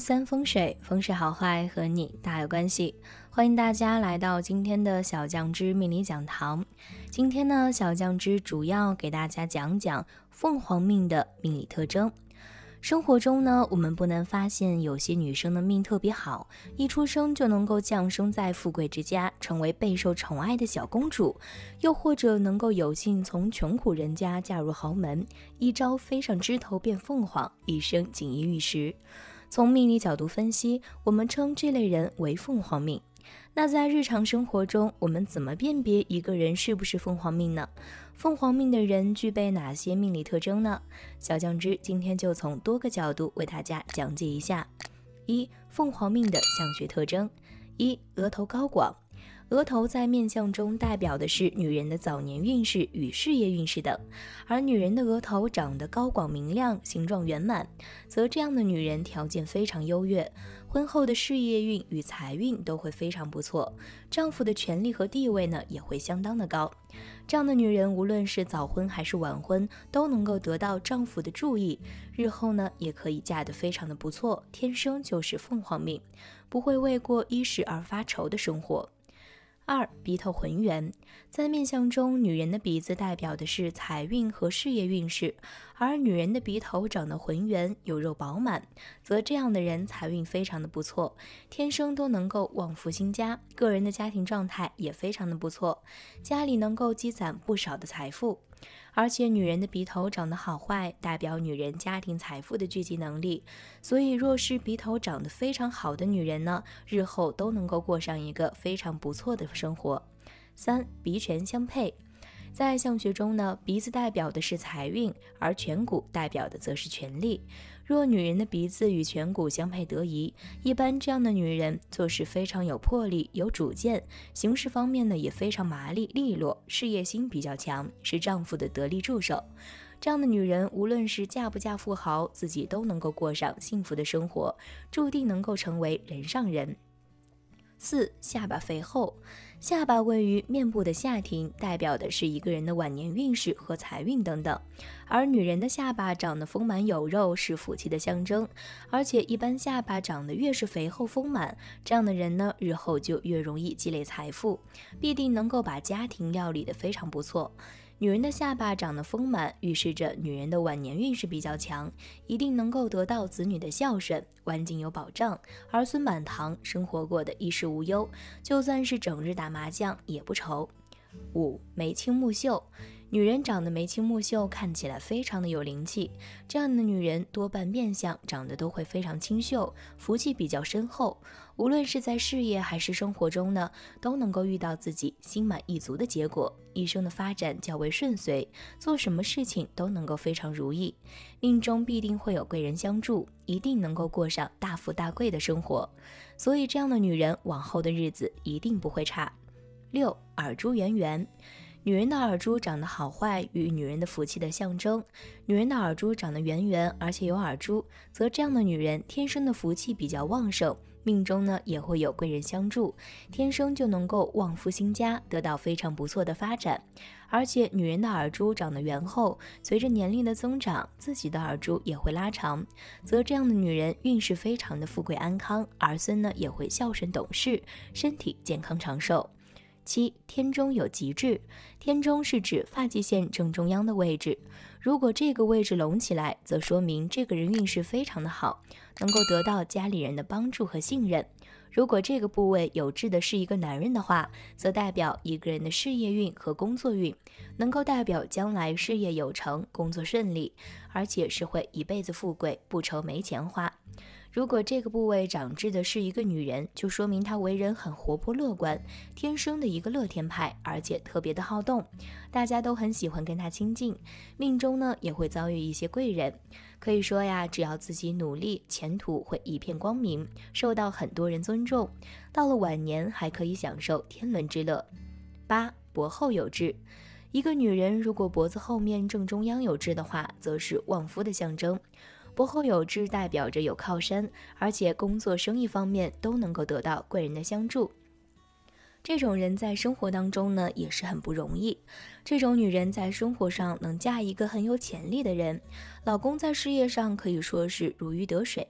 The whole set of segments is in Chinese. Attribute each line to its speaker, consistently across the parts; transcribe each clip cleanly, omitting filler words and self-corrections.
Speaker 1: 三风水，风水好坏和你大有关系。欢迎大家来到今天的小酱汁命理讲堂。今天呢，小酱汁主要给大家讲讲凤凰命的命理特征。生活中呢，我们不难发现有些女生的命特别好，一出生就能够降生在富贵之家，成为备受宠爱的小公主，又或者能够有幸从穷苦人家嫁入豪门，一朝飞上枝头变凤凰，一生锦衣玉食。从命理角度分析，我们称这类人为凤凰命。那在日常生活中，我们怎么辨别一个人是不是凤凰命呢？凤凰命的人具备哪些命理特征呢？小酱汁今天就从多个角度为大家讲解一下。一、凤凰命的相学特征。一、额头高广。额头在面相中代表的是女人的早年运势与事业运势等，而女人的额头长得高广明亮，形状圆满，则这样的女人条件非常优越，婚后的事业运与财运都会非常不错，丈夫的权力和地位呢也会相当的高。这样的女人无论是早婚还是晚婚，都能够得到丈夫的注意，日后呢也可以嫁得非常的不错，天生就是凤凰命，不会为过一时而发愁的生活。二、鼻头浑圆。在面相中，女人的鼻子代表的是财运和事业运势，而女人的鼻头长得浑圆，有肉饱满，则这样的人财运非常的不错，天生都能够旺夫兴家，个人的家庭状态也非常的不错，家里能够积攒不少的财富。而且女人的鼻头长得好坏，代表女人家庭财富的聚集能力，所以若是鼻头长得非常好的女人呢，日后都能够过上一个非常不错的生活。三、鼻权相配。在相学中呢，鼻子代表的是财运，而颧骨代表的则是权力。若女人的鼻子与颧骨相配得宜，一般这样的女人做事非常有魄力、有主见，行事方面呢也非常麻利利落，事业心比较强，是丈夫的得力助手。这样的女人无论是嫁不嫁富豪，自己都能够过上幸福的生活，注定能够成为人上人。四、下巴肥厚。下巴位于面部的下庭，代表的是一个人的晚年运势和财运等等。而女人的下巴长得丰满有肉，是福气的象征，而且一般下巴长得越是肥厚丰满，这样的人呢，日后就越容易积累财富，必定能够把家庭料理得非常不错。女人的下巴长得丰满，预示着女人的晚年运势比较强，一定能够得到子女的孝顺，晚景有保障，儿孙满堂，生活过得衣食无忧，就算是整日打麻将也不愁。五、眉清目秀。女人长得眉清目秀，看起来非常的有灵气，这样的女人多半面相长得都会非常清秀，福气比较深厚，无论是在事业还是生活中呢，都能够遇到自己心满意足的结果，一生的发展较为顺遂，做什么事情都能够非常如意，命中必定会有贵人相助，一定能够过上大富大贵的生活，所以这样的女人往后的日子一定不会差。六、耳珠圆圆。女人的耳珠长得好坏与女人的福气的象征，女人的耳珠长得圆圆而且有耳珠，则这样的女人天生的福气比较旺盛，命中呢也会有贵人相助，天生就能够旺夫兴家，得到非常不错的发展。而且女人的耳珠长得圆厚，随着年龄的增长，自己的耳珠也会拉长，则这样的女人运势非常的富贵安康，儿孙呢也会孝顺懂事，身体健康长寿。七、天中有极痣。天中是指发际线正中央的位置，如果这个位置隆起来，则说明这个人运势非常的好，能够得到家里人的帮助和信任。如果这个部位有痣的是一个男人的话，则代表一个人的事业运和工作运，能够代表将来事业有成，工作顺利，而且是会一辈子富贵，不愁没钱花。如果这个部位长痣的是一个女人，就说明她为人很活泼乐观，天生的一个乐天派，而且特别的好动，大家都很喜欢跟她亲近，命中呢也会遭遇一些贵人。可以说呀，只要自己努力，前途会一片光明，受到很多人尊重，到了晚年还可以享受天伦之乐。八、脖后有痣。一个女人如果脖子后面正中央有痣的话，则是旺夫的象征。脖后有痣代表着有靠山，而且工作生意方面都能够得到贵人的相助。这种人在生活当中呢也是很不容易，这种女人在生活上能嫁一个很有潜力的人，老公在事业上可以说是如鱼得水，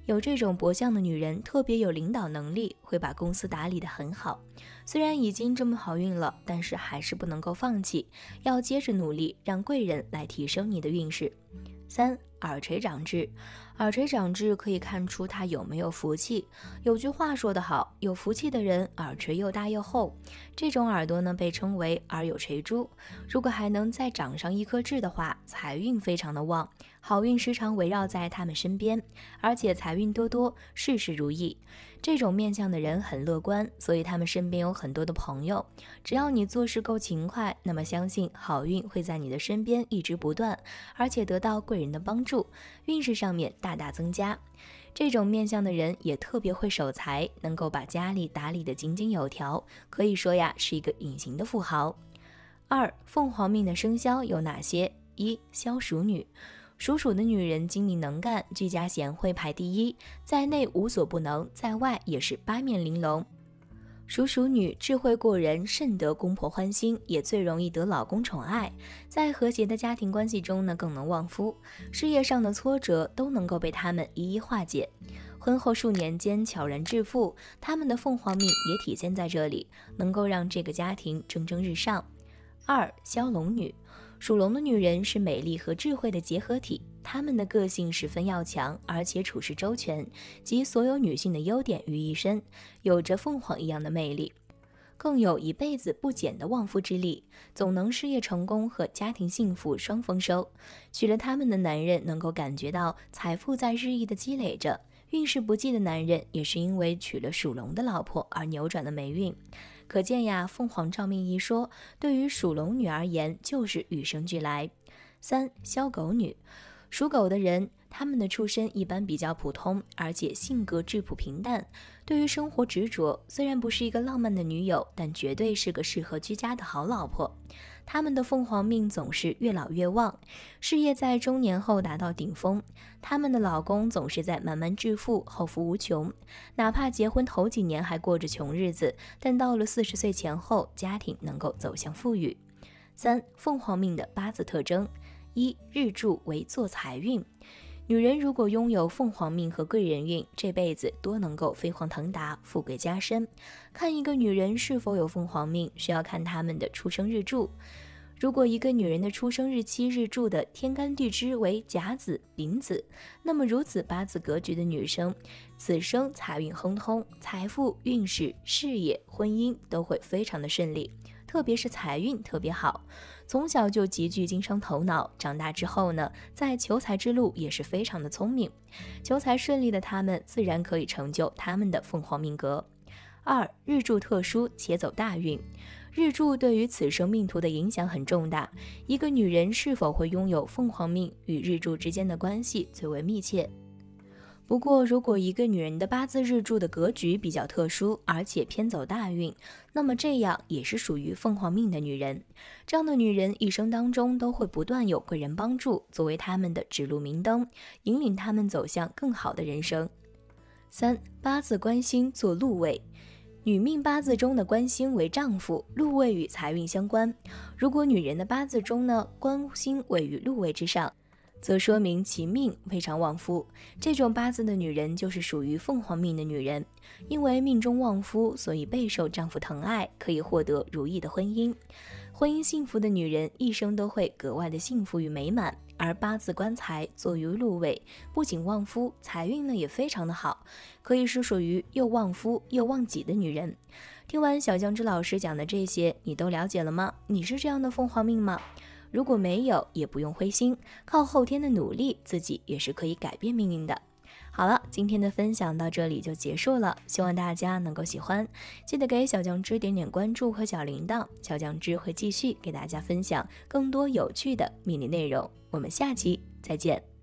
Speaker 1: 有这种博相的女人特别有领导能力，会把公司打理得很好。虽然已经这么好运了，但是还是不能够放弃，要接着努力，让贵人来提升你的运势。3. 耳垂长痣。耳垂长痣可以看出他有没有福气。有句话说得好，有福气的人耳垂又大又厚，这种耳朵呢被称为耳有垂珠。如果还能再长上一颗痣的话，财运非常的旺，好运时常围绕在他们身边，而且财运多多，事事如意。这种面相的人很乐观，所以他们身边有很多的朋友。只要你做事够勤快，那么相信好运会在你的身边一直不断，而且得到贵人的帮助，运势上面大大增加。这种面相的人也特别会守财，能够把家里打理得井井有条，可以说呀是一个隐形的富豪。2. 凤凰命的生肖有哪些？1. 肖鼠女。属鼠的女人精明能干，居家贤惠排第一，在内无所不能，在外也是八面玲珑。属鼠女智慧过人，甚得公婆欢心，也最容易得老公宠爱。在和谐的家庭关系中呢，更能旺夫。事业上的挫折都能够被他们一一化解。婚后数年间悄然致富，他们的凤凰命也体现在这里，能够让这个家庭蒸蒸日上。2. 枭龙女。属龙的女人是美丽和智慧的结合体，她们的个性十分要强，而且处事周全，集所有女性的优点于一身，有着凤凰一样的魅力，更有一辈子不减的旺夫之力，总能事业成功和家庭幸福双丰收。娶了她们的男人能够感觉到财富在日益的积累着，运势不济的男人也是因为娶了属龙的老婆而扭转了霉运。可见呀，凤凰照命一说对于属龙女而言就是与生俱来。3. 枭狗女。属狗的人，他们的出身一般比较普通，而且性格质朴平淡，对于生活执着。虽然不是一个浪漫的女友，但绝对是个适合居家的好老婆。他们的凤凰命总是越老越旺，事业在中年后达到顶峰。他们的老公总是在慢慢致富，后福无穷。哪怕结婚头几年还过着穷日子，但到了40岁前后，家庭能够走向富裕。3. 凤凰命的八字特征。1. 日柱为坐财运。女人如果拥有凤凰命和贵人运，这辈子多能够飞黄腾达，富贵加身。看一个女人是否有凤凰命，需要看她们的出生日柱。如果一个女人的出生日期日柱的天干地支为甲子、丙子，那么如此八字格局的女生，此生财运亨通，财富、运势、事业、婚姻都会非常的顺利，特别是财运特别好。从小就极具经商头脑，长大之后呢，在求财之路也是非常的聪明。求财顺利的他们，自然可以成就他们的凤凰命格。2. 日柱特殊且走大运。日柱对于此生命途的影响很重大，一个女人是否会拥有凤凰命，与日柱之间的关系最为密切。不过，如果一个女人的八字日柱的格局比较特殊，而且偏走大运，那么这样也是属于凤凰命的女人。这样的女人一生当中都会不断有贵人帮助，作为她们的指路明灯，引领她们走向更好的人生。3. 八字官星做禄位。女命八字中的官星为丈夫，禄位与财运相关。如果女人的八字中呢，官星位于禄位之上，则说明其命非常旺夫。这种八字的女人就是属于凤凰命的女人，因为命中旺夫，所以备受丈夫疼爱，可以获得如意的婚姻。婚姻幸福的女人一生都会格外的幸福与美满。而八字官财坐于禄位，不仅旺夫，财运呢也非常的好，可以是属于又旺夫又旺己的女人。听完小酱汁老师讲的这些，你都了解了吗？你是这样的凤凰命吗？如果没有，也不用灰心，靠后天的努力，自己也是可以改变命运的。好了，今天的分享到这里就结束了，希望大家能够喜欢，记得给小酱汁点点关注和小铃铛，小酱汁会继续给大家分享更多有趣的命理内容，我们下期再见。